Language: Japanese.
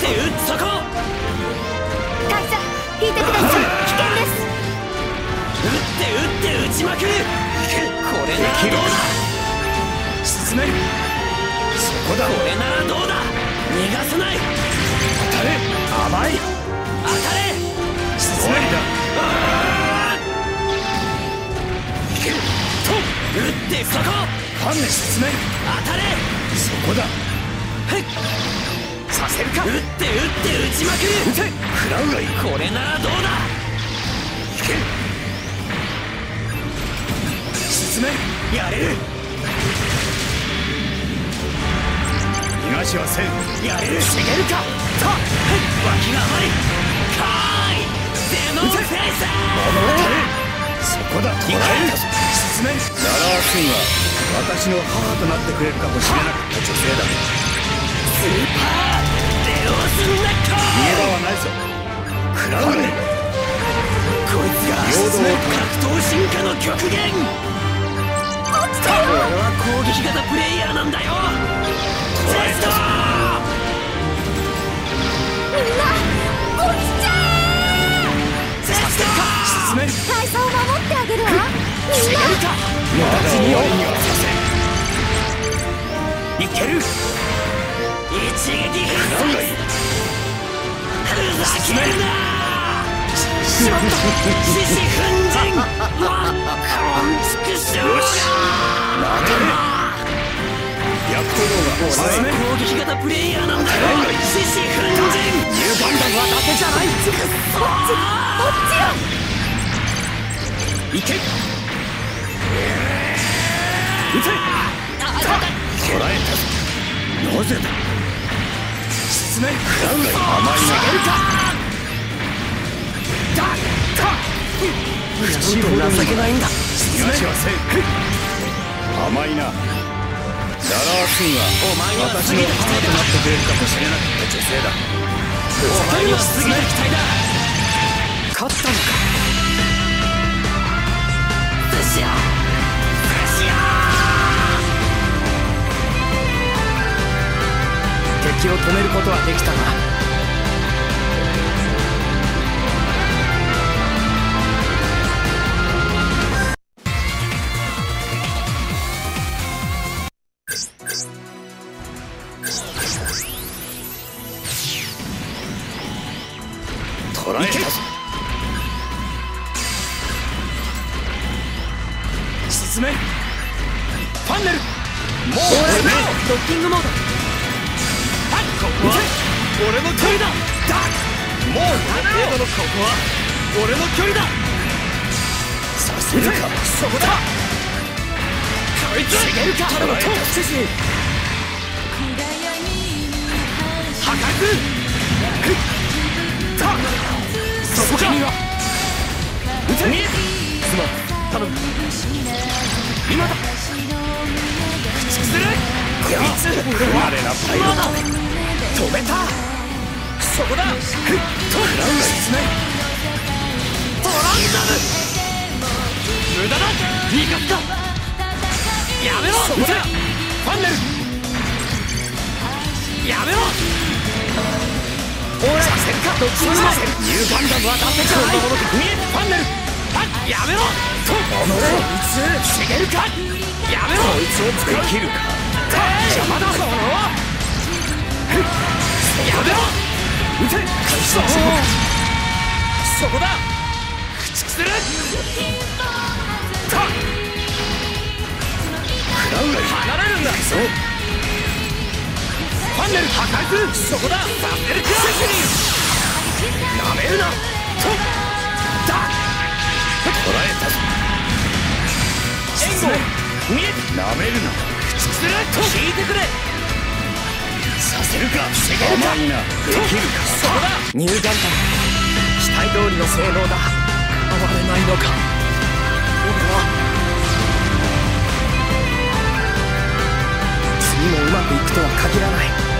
そこ。 カイさん、引いてください。危険です。 打って打ちまくる。これならどうだ。 進める。そこだ。 これならどうだ。逃がさない。 当たれ。甘い。 当たれ。 進める。 打ってそこ。 ファンネ進める。 当たれ。 そこだ。させるか。 打って打ちまくる。 撃て。食らうがいい。 これならどうだ。 進める。やれる。逃がしはせん。やれる。 茂るか。脇が甘い。かーい。ゼノンフェイス。 そこだ。捕らえる。進める。ララースンは私の母となってくれるかもしれなかった女性だ。 スーパーレオスネット。 逃げ場はないぞ。食らうがいい。 こいつが格闘進化の極限。俺は攻撃型プレイヤーなんだよ。テスト。 みんな落ちちゃえ。 テスト。 進める。 カイさんを守ってあげるわ。みんな無駄に終わりにはさせん。いける。 一撃必殺。ふざけるな。しまった。獅子奮陣。こんちくしょうが。 やっとどうが。 俺は攻撃型プレイヤーなんだよ。獅子奮陣。 ニューガンダムは伊達じゃない。 こっちよ。 いけ。撃て。捕らえたぞ。なぜだ。進め。食らうがいい。甘いな。 口ほど情けないんだ。 逃がしはせん。甘いな。ララースンは私の母となってくれるかもしれなかった女性だ。 お前には過ぎた期待だ。 勝ったのか。 セシア。 敵を止めることはできたが、捕らえたぞ。進め。ファンネル。もうドッキングモード。ここは俺の距離だ。 もう程度のここは俺の距離だ。 させるか。 そこだ。こいつ逃げるか。 捕らえた。 破壊する。そこか。撃て。すまん。頼む。今だ。駆逐する。こいつ。 我らパイロット。 止めた。そこだ。トランスね。トランザム。無駄だ。味方だ。やめろ。そこだ。ファンネル。やめろ。させるか。どっちもさせる。ニューガンダムはダメじゃない。見え。ファンネル。やめろ。と。こいつ。茂るか。やめろ。こいつをできるか。邪魔だ。やめろ。撃て。そこだ。駆逐する。離れるんだ。ファンネル破壊する。そこだ。させるか。なめるな。とだ。捕らえたぞ。援護見え。 なめるな。 駆逐する。聞いてくれ。させるか。 甘いな。できるか。 そこだ。ニューガンダム。期待通りの性能だ。変われないのか。俺は次もうまくいくとは限らない。